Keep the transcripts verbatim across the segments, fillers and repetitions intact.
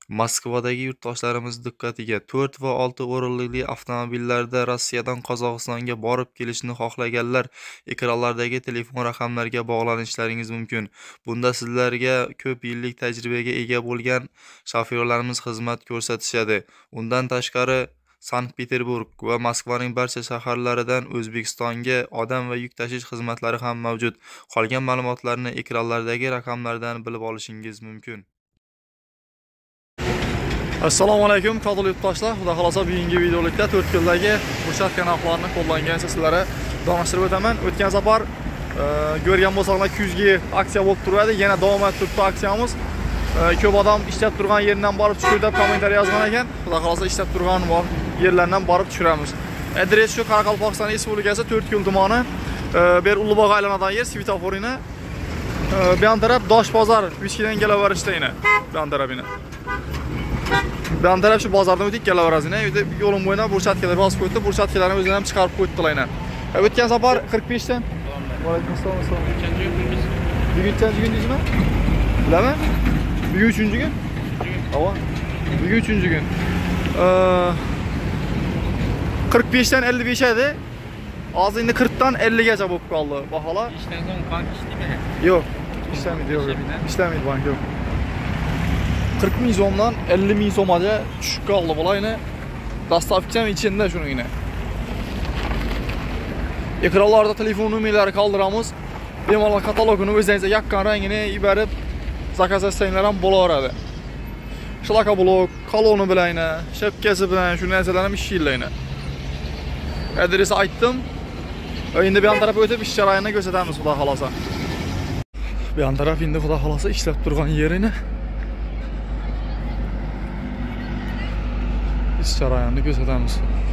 Moskvadagi yurtdoshlarimiz diqqatiga, to'rt va olti o'rinli avtomobillarda Rossiyadan Qozog'istonga borib kelishni xohlaganlar ekranlardagi telefon raqamlariga bog'lanishlaringiz mumkin. Bunda sizlarga ko'p yillik tajribaga ega bo'lgan shofyorlarimiz xizmat ko'rsatishadi. Undan tashqari Sankt-Peterburg va Moskvaning barcha shaharlaridan O'zbekistonga odam va yuk tashish xizmatlari ham mavjud. Qolgan ma'lumotlarni ekranlardagi raqamlardan bilib olishingiz mumkin. Assalomu alaykum qadrli yurtdoshlar. Xudo xolosa bugungi videolikda to'rt yildagi Burchak narxlarini qo'llangancha sizlarga donishtirib o'taman. O'tgan safar ko'rgan bo'lsanglar ikki yuz ga aksiya bo'lib turadi. Yana davom etib turibdi aksiyamiz. Ko'p odam ishlab turgan yeridan borib tushir deb kommentariy yozgan ekan. Xudo xolosa ishlab turgan yerlardan borib tushiramiz. Adres shu Qoraqalpog'iston Respublikasi To'rtko'l tumani. Bu yer Ulug'bog' aylanadan yer svetoforini. Bu yon taraf Dosh bozor Vichkidan kelaverishda yana. Bu yon tarafini. Ben taraf şu bozordan o'tib kelaverasiz. Uyda yo'lim bo'ylab burchatkalar bosib qo'ydi. Burchatkalarni o'zlari ham chiqarib qo'ydilar aynan. O'tgan safar qirq besh dan. Va alaykum assalom. Uchinchi kunimiz. Bugun uchinchi kuningizmi? Bilaman. Bugun uchinchi kun. Ava. Bugun uchinchi kun. qirq besh dan ellik besh edi. Hozir endi qirq dan ellik gacha bo'lib qoldi. Baholar. Ishdan so'ng bank ishlamaydi. Yo'q. İşləməydi, yo'q. İşləməydi bank, yo'q. qirq ming so'mdan ellik ming so'mgacha tushib qoldi bola yine. Dastavkam içinde şunu yine. Ekranlarda telefon numaralari qoldiramiz. Bemalol katalogini o'zingizga yoqqan rangini ibarib zakaz etsanglar ham bo'laveradi. Shlaka blok, koloni bilan, shapkasi bilan shu narsalarni ishlaylayni. Adresi aytdim. Endi bu yon tarafga o'tib ish jarayonini ko'rsatamiz, xudo xolosa. Bu yon taraf endi xudo xolosa ishlab turgan yerini ish jarayonini ko'rsatamiz.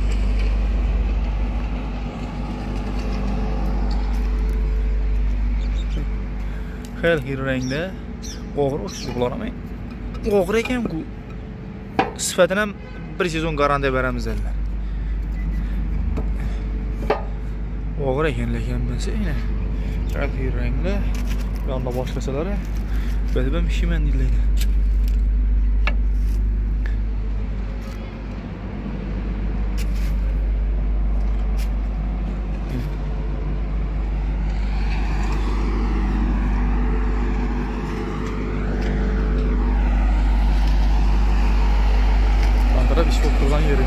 Xel xir rangda o'g'ir o'xshaydi bular ham. O'g'ir ekan bu. Sifatini ham bir sezon garantiya beramiz dedilar. O'g'ir ekan lekin bilsa yana. Xel xir rangda yonda boshqachalari bilib pishiman deyiladi. Taraf iş oturgan yeri.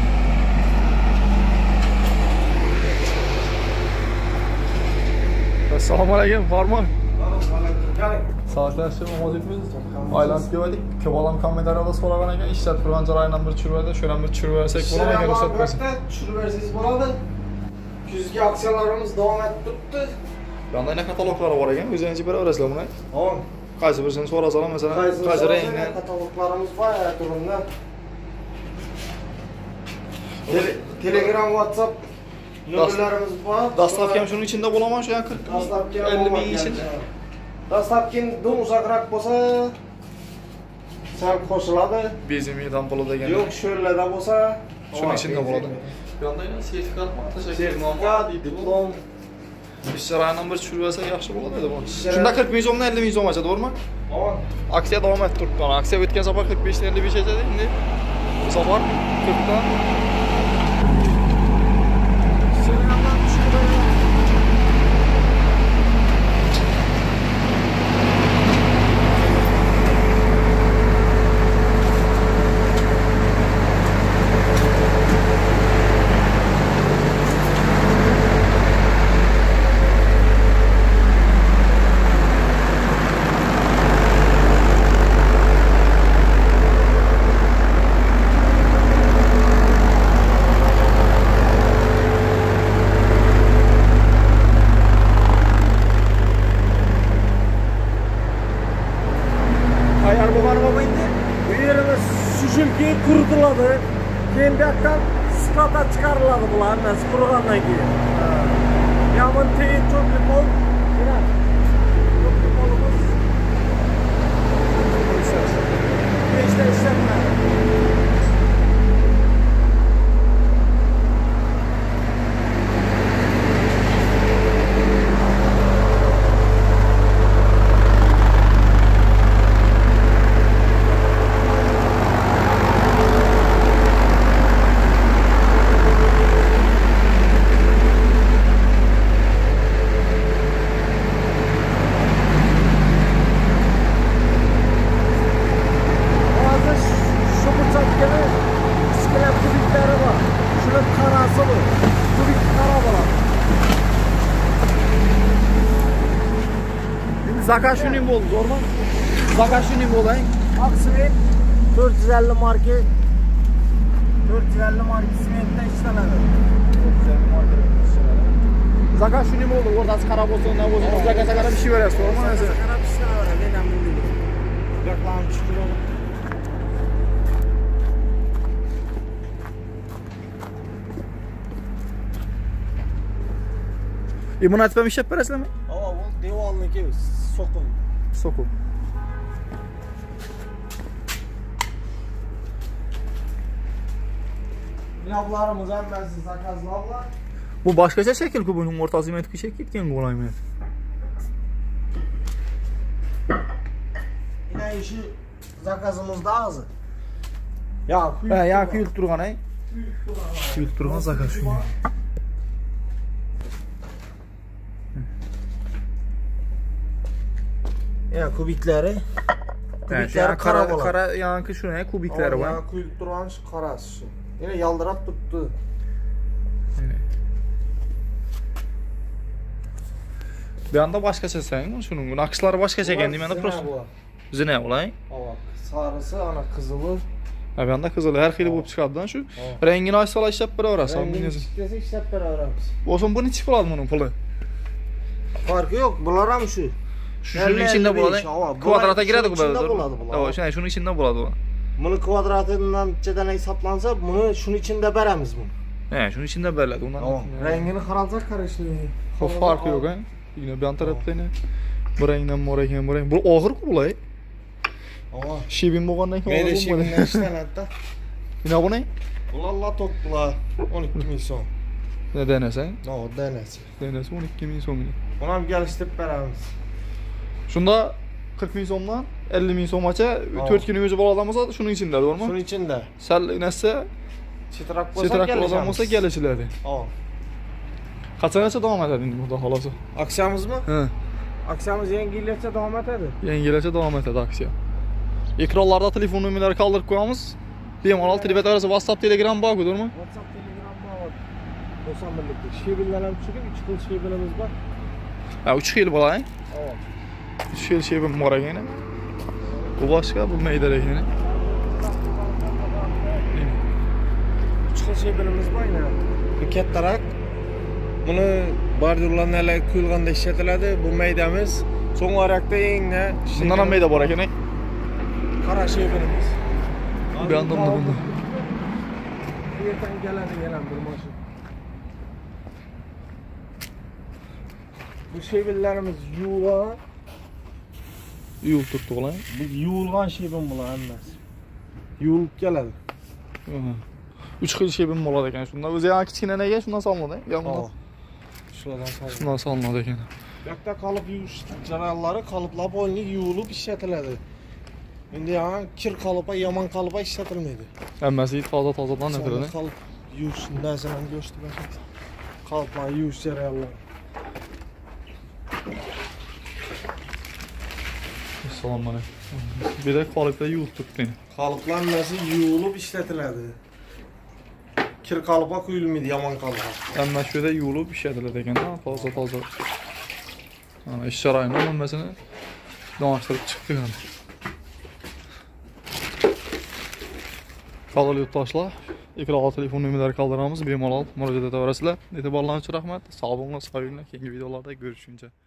Assalamu alaikum Farman. Saatlar şimdi mozitimiz aylanıp geldik. Kebalam komentarlarda soragan ekan ishlab turgan joylardan bir tushirib, şöyle bir tushirib bersak bo'lar ekan ruxsat bersin. Tushirib bersangiz bo'ladi. Kuzgi aksiyalarimiz davom etib turibdi. Bunda yana kataloglar bor ekan, o'zingiz beraverasizlar buni. Hop. Qaysi birini so'rasalar, masalan, qaysi rangni kataloglarimiz bor, turunda. Telegram, WhatsApp numaralarimiz bor. Dastavkam şunun içinde bulamam şu an qirq ellik ming içinde. Dastavkin dum uzakroq bo'lsa, sal qo'shiladi. Bezimidan puli degan. Yo'q, sho'rlarda bo'lsa, şunun içinde bo'ladi. Bu yoqda yana sertifikat bor, sertifikat, diplom. Ish jarayonidan bir tushirib olsa yaxshi bo'ladi bu. Shunda qirq ming so'mdan ellik ming so'mgacha, to'g'rimi? To'g'ri. Aksiya davom etib turibdi. Aksiya o'tgan safar qirq besh dan ellik besh edi, endi bu safar qirq dan ayar bo'lgan bo'lmaydi. Bu yerimiz shunchaki quritiladi. Keyin bu yoqdan sifatga chiqariladi bular, mana qurigandan keyin. Yomon teyin cho'kli pol. Cho'kli polimiz. Beshta ishlanadi. Zakaz shuning bo'ldi, zo'rmi? Zakaz shuning bo'ldi. Aksivit dört yüz elli marka dört yüz elli marka simentda ishlanadi. Zakaz shuning bo'ldi, o'rtasi qarab bo'lsa, nima bo'lsa, zakazga qarab ish berasiz, to'g'rimi? Qarab ishlaveradi, men ham bildim. Reklama tushiradi. E buni aytib ham ishlab berasizlarmi? Ava, bu devorniki so'qim. So'quv. Lavlarimiz hammasi zakaz lavlar. Bu boshqacha shakl-ku, buning o'rtasi men tikishib ketgan bo'laymi? Yine işi zakazımızda azı. Ya Ha, ya kuyulib turgan, ay. Kuyulib turgan zakaz shu. Ya kubikleri. Kubikleri Yani kara kara bola. kara yankı şu ne kubiklari var. Ya kuyulup duran şu karası şu. Yine yaldırap tuttu. Bir anda başqacha sen şunun naqshlari boshqacha ekan demanda просто. Zina ulay. Ava, sarısı ana kızılı. Ha bu anda qizil har xil bo'lib chiqadi-dan shu. Rangini oysala ishlab beraverasiz. Rengini çıktıysa işlep beraberimiz. Bo'lsin bu nechi bo'ladi buning puli? Farkı yok, bular ham şu. Shuning ichida bo'ladi. Kvadratga kiradi bu. İçinde bo'ladi bular. To'g'ri, shunday shuning ichida bo'ladi bu. Buni kvadratından nechadan hesaplansa, bunu şunun içinde beremiz bunu. He, shuning ichida beriladi undan. Rengini qaralsak qarashli. Xo'p, farqi yo'q, ha. Yine bir an tarafda yine bu rangdan mor ekan, bu rang. Bu og'ir-ku bulay. Ava. Shibin bo'lgandan keyin Meyde og'ir şibinle bo'ladi. işlenadi da. Yine bu ne? Ular latok bular. on iki ming so'm. Ne denesen? No, denesi. Denesi on ikki ming so'm. Bunu ham geliştirib beramiz. Shunda qirq ming so'mdan ellik ming so'mgacha to'rt kun o'zi bo'ladigan bo'lsa, shuning ichida, to'g'rimi? Şunun içinde. Sal narsa Chitrak bo'lsa setrak geleceğimiz. bo'lgan bo'lsa kelishiladi. Ava. Qachongacha davom etadi endi xudo xolosa? Aksiyamiz mi? Ha, Aksiyamiz yangi yilgacha davom etadi. yangilacha davom etadi aksiya. Ekranlarda telefon nomerlari qoldirib qo'yamiz. Bemalol telefon orasi WhatsApp, Telegram bor-ku, to'g'rimi? WhatsApp, Telegram bor. doksan birlik. Şebillar ham chiqib, uch xil shebilimiz bor. Ha, uch xil bo'ladi. Ava. uch xil shebim bor ekan. Bu boshqa, bu mayda ekan. uch xil shebilimiz bor yana. Bu kattaroq. Buni bordurlarni hali quyilganda ishlatiladi. Bu maydamiz. So'ng oyoqda eng ne? Bundan ham mayda bor ekan. Qara shebilimiz. Bu yandan da bunda. Bu yerdan keladi yana bir mashina. Bu shebillarimiz yuvilgan. Yuvilib turibdi ular. Bu yuvilgan shebim bular hammasi. Yuvilib keladi. uch xil shebim bo'ladi ekan. Shunda o'zi ham kichkina nega shundan solinadi. Yondan. Shulardan solinadi. Shundan solinadi ekan. Bu yerda qolip yuvish jarayonlari qoliplar bo'yicha yuvilib ishlatiladi. Endi ham kir qolipa, yomon qolipa ishlatilmaydi. Hammasi toza-tozadan o'tiladi. Qolip yuvish narsadan go'shti bashak. Qoliplar yuvish jarayonlari. Assalomu alaykum. Bir de qolipda yuvilib turibdi. Qoliplar narsa yuvilib ishlatiladi. Kir qolipa quyilmaydi, yomon qolipa. Hamma shu yerda yuvilib ishlatiladi ekan, toza-toza. Mana ish jarayoni hammasini donashtirib chiqdi ekan. Qadrli yurtdoshlar, ekranda telefon nomerlari qoldiramiz, bemalol murojaat etaverasizlar. E'tiborlaringiz uchun rahmat. Sog' bo'linglar, sog' bo'linglar. Keyingi videolarda ko'rishguncha.